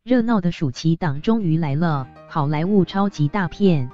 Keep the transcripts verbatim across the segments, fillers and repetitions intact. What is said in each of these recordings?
热闹的暑期档终于来了，好莱坞超级大片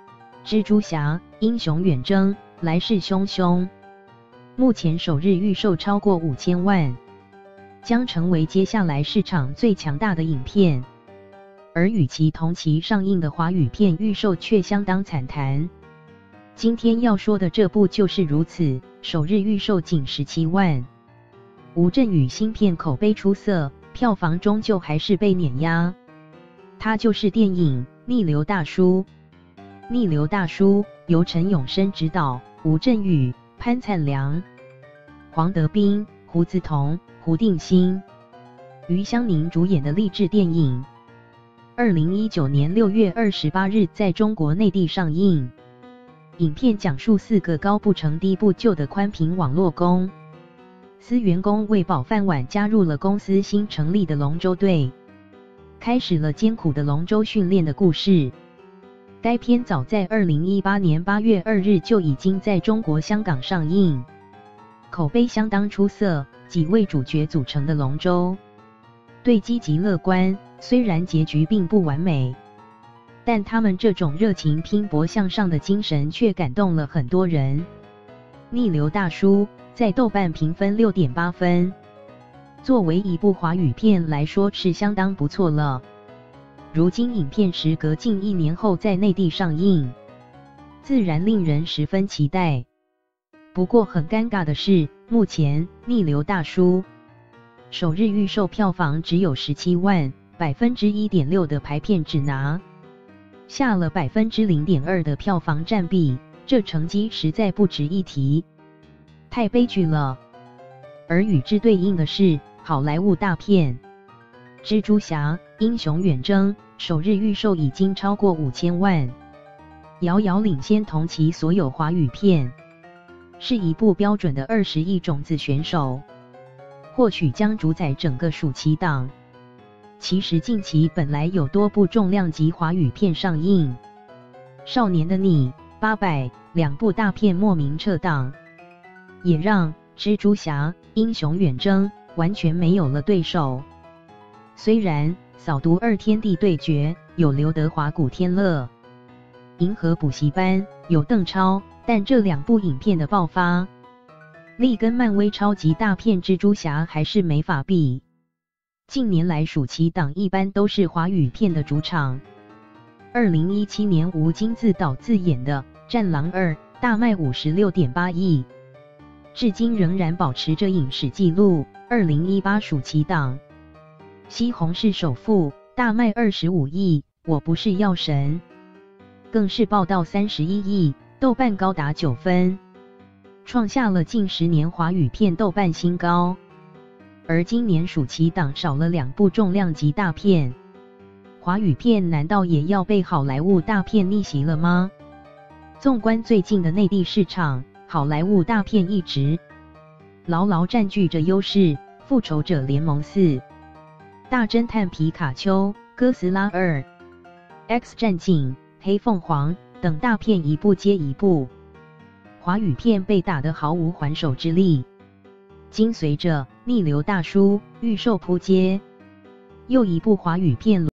《蜘蛛侠：英雄远征》来势汹汹，目前首日预售超过五千万，将成为接下来市场最强大的影片。而与其同期上映的华语片预售却相当惨淡。今天要说的这部就是如此，首日预售仅十七万。吴镇宇新片口碑出色，票房终究还是被碾压。它就是电影《逆流大叔》。《逆流大叔》由陈永生执导，吴镇宇、潘灿良、黄德斌、胡子彤、胡定欣、余香凝主演的励志电影。二零一九年六月二十八日在中国内地上映。影片讲述四个高不成低不就的宽频网络公司员工为保饭碗加入了公司新成立的龙舟队，开始了艰苦的龙舟训练的故事。该片早在二零一八年八月二日就已经在中国香港上映，口碑相当出色。几位主角组成的龙舟队积极乐观，虽然结局并不完美，但他们这种热情拼搏向上的精神却感动了很多人。逆流大叔在豆瓣评分 六点八 分，作为一部华语片来说是相当不错了。如今影片时隔近一年后在内地上映，自然令人十分期待。不过很尴尬的是，目前逆流大叔首日预售票房只有十七万， 百分之一点六 的排片只拿下了 百分之零点二 的票房占比，这成绩实在不值一提，太悲剧了。而与之对应的是好莱坞大片《蜘蛛侠：英雄远征》，首日预售已经超过五千万，遥遥领先同期所有华语片，是一部标准的二十亿种子选手，或许将主宰整个暑期档。其实近期本来有多部重量级华语片上映，《少年的你》、《八佰》两部大片莫名撤档，也让《蜘蛛侠：英雄远征》完全没有了对手。虽然《扫毒二：天地对决》有刘德华、古天乐，《银河补习班》有邓超，但这两部影片的爆发力跟漫威超级大片《蜘蛛侠》还是没法比。近年来暑期档一般都是华语片的主场。二零一七年吴京自导自演的《战狼二》大卖 五十六点八亿，至今仍然保持着影史纪录。二零一八暑期档《西红柿首富》大卖二十五亿，我不是药神更是爆到三十一亿，豆瓣高达九分，创下了近十年华语片豆瓣新高。而今年暑期档少了两部重量级大片，华语片难道也要被好莱坞大片逆袭了吗？纵观最近的内地市场，好莱坞大片一直牢牢占据着优势，《复仇者联盟四》、《大侦探皮卡丘》、《哥斯拉二》、《X 战警》、《黑凤凰》等大片一部接一部，华语片被打得毫无还手之力。紧随着《逆流大叔》预售扑街，又一部华语片